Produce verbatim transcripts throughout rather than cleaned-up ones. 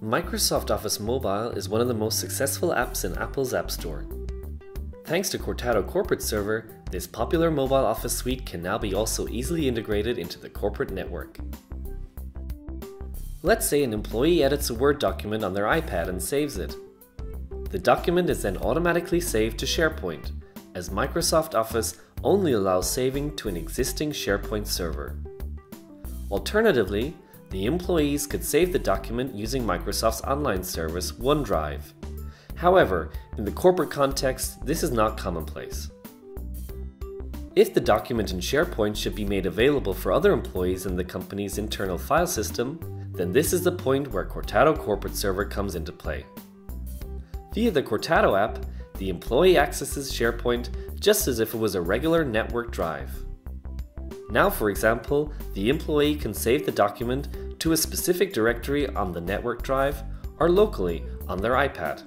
Microsoft Office Mobile is one of the most successful apps in Apple's App Store. Thanks to Cortado Corporate Server, this popular mobile office suite can now be also easily integrated into the corporate network. Let's say an employee edits a Word document on their iPad and saves it. The document is then automatically saved to SharePoint, as Microsoft Office only allows saving to an existing SharePoint server. Alternatively, the employees could save the document using Microsoft's online service, OneDrive. However, in the corporate context, this is not commonplace. If the document in SharePoint should be made available for other employees in the company's internal file system, then this is the point where Cortado Corporate Server comes into play. Via the Cortado app, the employee accesses SharePoint just as if it was a regular network drive. Now, for example, the employee can save the document to a specific directory on the network drive or locally on their iPad.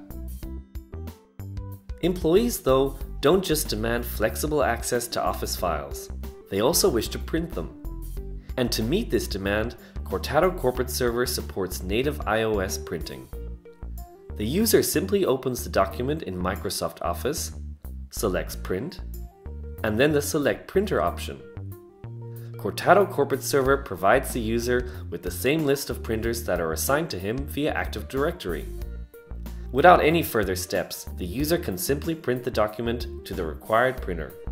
Employees, though, don't just demand flexible access to Office files, they also wish to print them. And to meet this demand, Cortado Corporate Server supports native iOS printing. The user simply opens the document in Microsoft Office, selects Print, and then the Select Printer option. Cortado Corporate Server provides the user with the same list of printers that are assigned to him via Active Directory. Without any further steps, the user can simply print the document to the required printer.